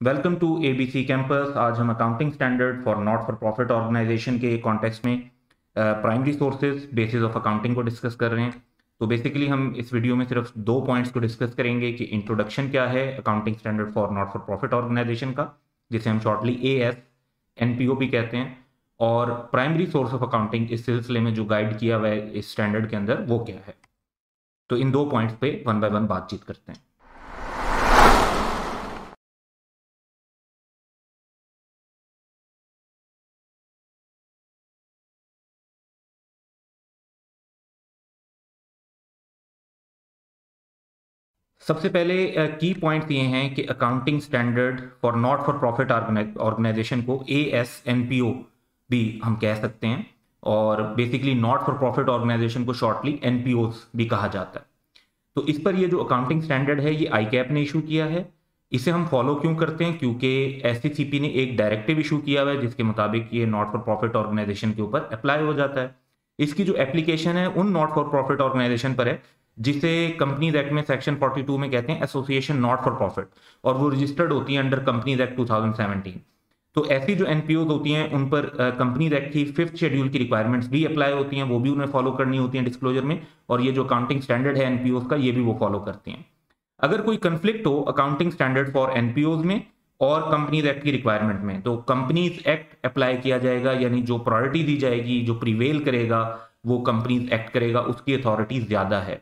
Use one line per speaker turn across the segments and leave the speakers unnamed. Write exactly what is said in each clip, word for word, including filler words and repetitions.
Welcome to ABC campus. आज हम accounting standard for not for profit organisation के context में primary sources basis of accounting को discuss कर रहे हैं। तो बेसिकली हम इस वीडियो में सिर्फ दो पॉइंट्स को डिस्कस करेंगे कि इंट्रोडक्शन क्या है accounting standard for not for profit organisation का, जिसे हम shortly A S N P O भी कहते हैं, और प्राइमरी सोर्स ऑफ अकाउंटिंग इस सिलसिले में जो गाइड किया हुआ है इस स्टैंडर्ड के अंदर वो क्या है। तो इन दो पॉइंट्स पे वन बाय वन बातचीत करते हैं। सबसे पहले की पॉइंट्स ये हैं कि accounting standard for not for profit organisation को A S N P O भी हम कह सकते हैं, और basically not for profit organisation को शॉर्टली एन पी ओज भी कहा जाता है। तो इस पर ये जो अकाउंटिंग स्टैंडर्ड है ये आई कैप ने इशू किया है। इसे हम फॉलो क्यों करते हैं? क्योंकि एस सी सी पी ने एक डायरेक्टिव इशू किया हुआ है जिसके मुताबिक ये नॉट फॉर प्रॉफिट ऑर्गेनाइजेशन के ऊपर अप्लाई हो जाता है। इसकी जो एप्लीकेशन है उन नॉट फॉर प्रॉफिट ऑर्गेनाइजेशन पर है जिसे कंपनीज एक्ट में सेक्शन बयालीस में कहते हैं एसोसिएशन नॉट फॉर प्रॉफिट, और वो रजिस्टर्ड होती है under Companies Act two thousand seventeen. तो ऐसी जो एनपीओ होती हैं उन पर कंपनीज एक्ट की फिफ्थ शेड्यूल की रिक्वायरमेंट्स भी अप्लाई होती हैं, वो भी उन्हें फॉलो करनी होती हैं डिस्क्लोजर में, और ये जो अकाउंटिंग स्टैंडर्ड है एनपीओ का ये भी वो फॉलो करती हैं। अगर कोई कंफ्लिक्ट हो अकाउंटिंग स्टैंडर्ड फॉर एनपीओ में और कंपनीज एक्ट की रिक्वायरमेंट में, तो कंपनीज एक्ट अप्लाई किया जाएगा, यानी जो प्रायोरिटी दी जाएगी, जो प्रिवेल करेगा वो कंपनीज एक्ट करेगा, उसकी अथॉरिटी ज्यादा है।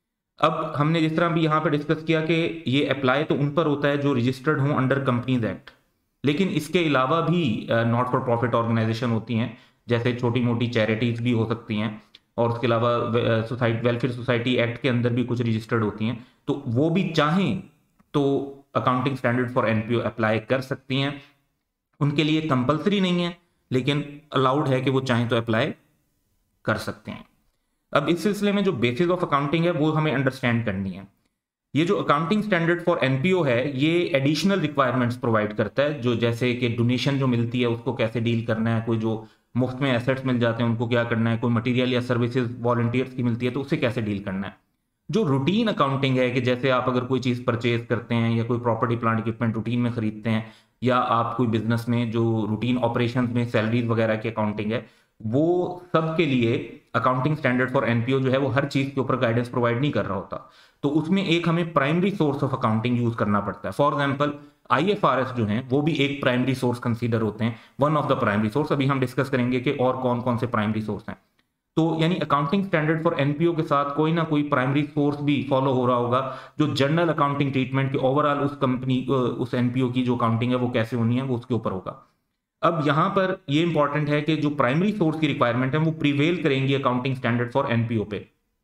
अब हमने जिस तरह भी यहाँ पे डिस्कस किया कि ये अप्लाई तो उन पर होता है जो रजिस्टर्ड हों अंडर कंपनीज एक्ट, लेकिन इसके अलावा भी नॉट फॉर प्रॉफिट ऑर्गेनाइजेशन होती हैं, जैसे छोटी मोटी चैरिटीज भी हो सकती हैं, और उसके अलावा सोसाइटी वेलफेयर सोसाइटी एक्ट के अंदर भी कुछ रजिस्टर्ड होती हैं। तो वो भी चाहें तो accounting standard for NPO apply कर सकती हैं। उनके लिए कंपलसरी नहीं है, लेकिन अलाउड है कि वो चाहें तो अप्लाई कर सकते हैं। अब इस सिलसिले में जो बेसिस ऑफ अकाउंटिंग है वो हमें अंडरस्टैंड करनी है। ये जो अकाउंटिंग स्टैंडर्ड फॉर एनपीओ है ये एडिशनल रिक्वायरमेंट्स प्रोवाइड करता है, जो जैसे कि डोनेशन जो मिलती है उसको कैसे डील करना है, कोई जो मुफ्त में एसेट्स मिल जाते हैं उनको क्या करना है, कोई मटेरियल या सर्विसेज वॉलंटियर्स की मिलती है तो उसे कैसे डील करना है। जो रूटीन अकाउंटिंग है कि जैसे आप अगर कोई चीज़ परचेज करते हैं या कोई प्रॉपर्टी प्लांट इक्विपमेंट रूटीन में खरीदते हैं, या आप कोई बिजनेस में जो रूटीन ऑपरेशंस में सैलरीज वगैरह की अकाउंटिंग है, वो सब के लिए अकाउंटिंग स्टैंडर्ड फॉर एनपीओ जो है वो हर चीज के ऊपर गाइडेंस प्रोवाइड नहीं कर रहा होता। तो उसमें एक हमें primary source of accounting use करना पड़ता है। फॉर एग्जांपल आईएफआरएस जो है वो भी एक प्राइमरी सोर्स कंसीडर होते हैं, one of the primary source. अभी हम डिस्कस करेंगे कि और कौन कौन से प्राइमरी सोर्स हैं। तो यानी अकाउंटिंग स्टैंडर्ड फॉर एनपीओ के साथ कोई ना कोई प्राइमरी सोर्स भी फॉलो हो रहा होगा, जो जनरल अकाउंटिंग ट्रीटमेंट के ओवरऑल उस कंपनी उस एनपीओ की जो अकाउंटिंग है वो कैसे होनी है वो उसके ऊपर होगा। अब यहां पर ये इंपॉर्टेंट है कि जो प्राइमरी सोर्स की रिक्वायरमेंट है वो प्रिवेल करेंगी अकाउंटिंग स्टैंडर्ड फॉर एनपीओ पे।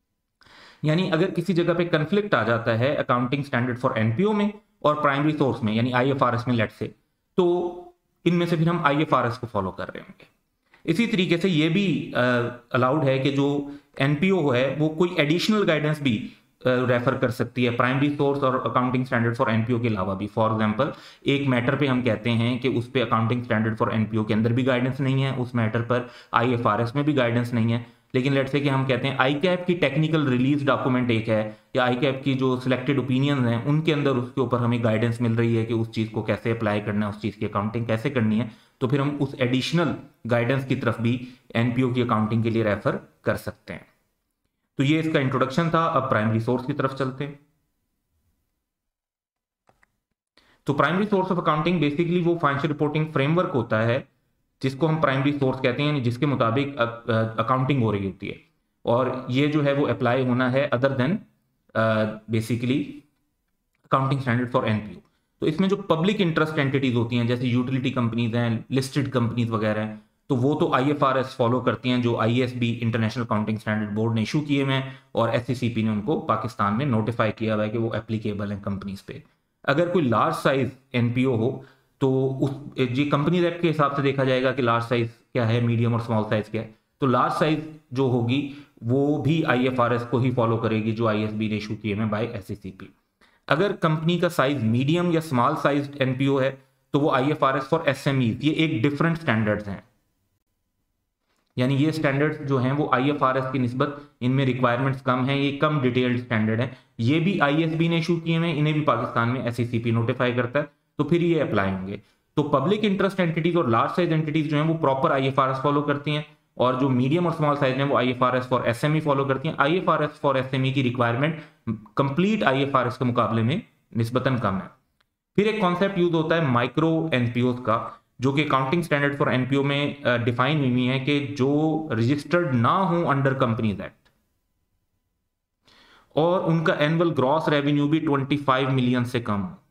यानी अगर किसी जगह पे कंफ्लिक्ट आ जाता है अकाउंटिंग स्टैंडर्ड फॉर एनपीओ में और प्राइमरी सोर्स में यानी आईएफआरएस में लेट से, तो इनमें से फिर हम आईएफआरएस को फॉलो कर रहे होंगे। इसी तरीके से ये भी अलाउड है कि जो एनपीओ है वो कोई एडिशनल गाइडेंस भी रेफर कर सकती है प्राइमरी सोर्स और अकाउंटिंग स्टैंडर्ड फॉर एनपीओ के अलावा भी। फॉर एग्जांपल एक मैटर पे हम कहते हैं कि उस पे अकाउंटिंग स्टैंडर्ड फॉर एनपीओ के अंदर भी गाइडेंस नहीं है, उस मैटर पर आईएफआरएस में भी गाइडेंस नहीं है, लेकिन लेट्स से कि हम कहते हैं आई कैप की टेक्निकल रिलीज डॉक्यूमेंट एक है, या आई कैप की जो सिलेक्टेड ओपिनियंस हैं उनके अंदर उसके ऊपर हमें गाइडेंस मिल रही है कि उस चीज़ को कैसे अप्लाई करना है, उस चीज़ की अकाउंटिंग कैसे करनी है, तो फिर हम उस एडिशनल गाइडेंस की तरफ भी एनपीओ की अकाउंटिंग के लिए रेफर कर सकते हैं। तो ये इसका इंट्रोडक्शन था। अब प्राइमरी सोर्स की तरफ चलते हैं। तो primary source of accounting basically वो फाइनेंशियल रिपोर्टिंग फ्रेमवर्क होता है जिसको हम प्राइमरी सोर्स कहते हैं, जिसके मुताबिक अकाउंटिंग हो रही होती है, और ये जो है वो अप्लाई होना है other than basically accounting standard for NPO. तो इसमें जो पब्लिक इंटरेस्ट एंटिटीज होती हैं जैसे यूटिलिटी कंपनीज हैं, लिस्टेड कंपनीज वगैरह हैं, तो वो तो आईएफआरएस फॉलो करती हैं जो IASB international accounting standard board ने इशू किए हुए हैं, और एससीसीपी ने उनको पाकिस्तान में नोटिफाई किया हुआ है कि वो एप्लीकेबल हैं कंपनीज पे। अगर कोई लार्ज साइज एनपीओ हो तो उस जी कंपनीज एक्ट के हिसाब से देखा जाएगा कि लार्ज साइज क्या है, मीडियम और स्मॉल साइज क्या है। तो लार्ज साइज जो होगी वो भी आईएफआरएस को ही फॉलो करेगी जो आईएसबी ने इशू किए हैं बाय एससीसीपी। अगर कंपनी का साइज मीडियम या स्मॉल साइज एनपीओ है तो वो आईएफआरएस फॉर एसएमईज, ये एक डिफरेंट स्टैंडर्ड्स हैं। यानी ये स्टैंडर्ड्स जो हैं वो आईएफआरएस की निस्बत इनमें रिक्वायरमेंट्स कम हैं, ये कम डिटेल्ड स्टैंडर्ड है। ये भी आईएसबी ने इशू किए हैं, इन्हें भी पाकिस्तान में एससीसीपी नोटिफाई करता है, तो फिर ये अप्लाई होंगे। तो पब्लिक इंटरेस्ट एंटिटीज और लार्ज साइज एंटिटीज जो हैं वो प्रॉपर आईएफआरएस फॉलो करती हैं, और जो मीडियम और स्मॉल साइज हैं वो आईएफआरएस फॉर एसएमई फॉलो करती हैं। आईएफआरएस फॉर एसएमई की रिक्वायरमेंट कंप्लीट आईएफआरएस के मुकाबले में निस्बतन कम है। फिर एक कॉन्सेप्ट यूज होता है माइक्रो एनपीओ का, जो कि अकाउंटिंग स्टैंडर्ड फॉर एनपीओ में डिफाइन हुई हुई है कि जो रजिस्टर्ड ना हो अंडर कंपनीज एक्ट, और उनका एनुअल ग्रॉस रेवेन्यू भी पच्चीस मिलियन से कम हो।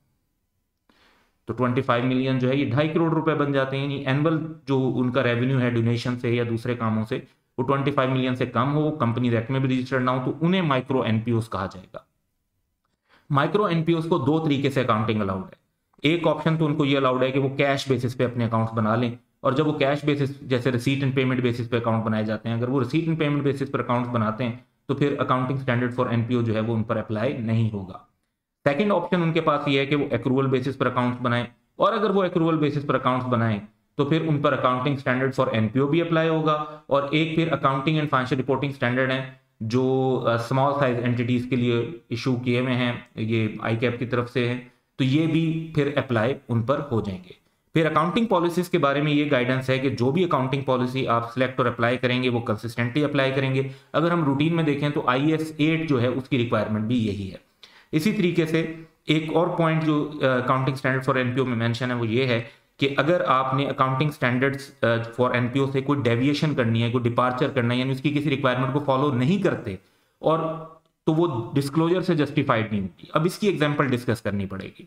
तो पच्चीस मिलियन जो है ये ढाई करोड़ रुपए बन जाते हैं, यानी एनुअल जो उनका रेवेन्यू है डोनेशन से या दूसरे कामों से, वो पच्चीस मिलियन से कम हो, कंपनीज एक्ट में भी रजिस्टर्ड ना हो, तो उन्हें माइक्रो एनपीओस कहा जाएगा। माइक्रो एनपीओस को दो तरीके से अकाउंटिंग अलाउड है। एक ऑप्शन तो उनको ये अलाउड है कि वो कैश बेसिस पे अपने अकाउंट्स बना लें, और जब वो कैश बेसिस जैसे रिसीट एंड पेमेंट बेसिस पे अकाउंट बनाए जाते हैं, अगर वो रिसीट एंड पेमेंट बेसिस पर अकाउंट्स बनाते हैं तो फिर अकाउंटिंग स्टैंडर्ड फॉर एनपीओ जो है वो उन पर अप्लाई नहीं होगा। सेकंड ऑप्शन उनके पास ये है कि वो एक्रूवल बेसिस पर अकाउंट्स बनाएं, और अगर वो एक्रूवल बेसिस पर अकाउंट्स बनाएं तो फिर उन पर अकाउंटिंग स्टैंडर्ड फॉर एनपीओ भी अप्लाई होगा, और एक फिर accounting and financial reporting standard है जो स्मॉल साइज एंटिटीज के लिए इशू किए हुए हैं, ये आई कैप की तरफ से है, तो ये भी फिर अप्लाई उन पर हो जाएंगे। फिर अकाउंटिंग पॉलिसीज के बारे में ये गाइडेंस है कि जो भी अकाउंटिंग पॉलिसी आप सिलेक्ट और अप्लाई करेंगे वो कंसिस्टेंटली अप्लाई करेंगे। अगर हम रूटीन में देखें तो आई एस एट जो है उसकी रिक्वायरमेंट भी यही है। इसी तरीके से एक और पॉइंट जो अकाउंटिंग स्टैंडर्ड फॉर एनपीओ में मेंशन है वो ये है कि अगर आपने अकाउंटिंग स्टैंडर्ड्स फॉर एनपीओ से कोई डेविएशन करनी है, कोई डिपार्चर करना है, यानी उसकी किसी रिक्वायरमेंट को फॉलो नहीं करते, और तो वो डिस्क्लोजर से जस्टिफाइड नहीं होती। अब इसकी एग्जांपल डिस्कस करनी पड़ेगी।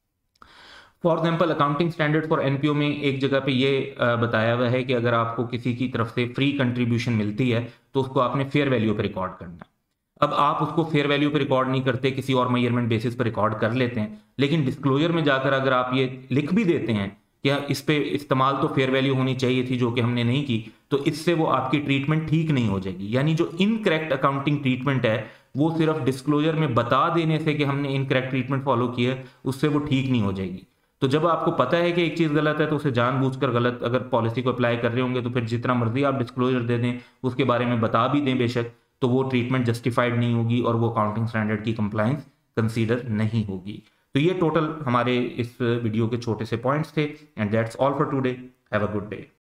For example accounting standard for NPO में एक जगह पे ये बताया हुआ है कि अगर आपको किसी की तरफ से फ्री कंट्रीब्यूशन मिलती है तो उसको आपने फेयर वैल्यू पे रिकॉर्ड करना है। अब आप उसको फेयर वैल्यू पे रिकॉर्ड नहीं करते, किसी और मेजरमेंट बेसिस पर रिकॉर्ड कर लेते हैं, लेकिन डिस्क्लोजर में जाकर अगर आप ये लिख भी देते हैं कि इस पे इस्तेमाल तो फेयर वैल्यू होनी चाहिए थी जो कि हमने नहीं की, तो इससे वो आपकी ट्रीटमेंट ठीक नहीं हो जाएगी। यानी जो इनकरेक्ट अकाउंटिंग ट्रीटमेंट है वो सिर्फ डिस्क्लोजर में बता देने से कि हमने इनकरेक्ट ट्रीटमेंट फॉलो की है, उससे वो ठीक नहीं हो जाएगी। तो जब आपको पता है कि एक चीज गलत है तो उसे जानबूझकर गलत अगर पॉलिसी को अप्लाई कर रहे होंगे तो फिर जितना मर्जी आप डिस्क्लोजर दे दें, उसके बारे में बता भी दें बेशक, तो वो ट्रीटमेंट जस्टिफाइड नहीं होगी और वो अकाउंटिंग स्टैंडर्ड की कंप्लायंस कंसीडर नहीं होगी। तो ये टोटल हमारे इस वीडियो के छोटे से पॉइंट्स थे, and that's all for today. Have a good day.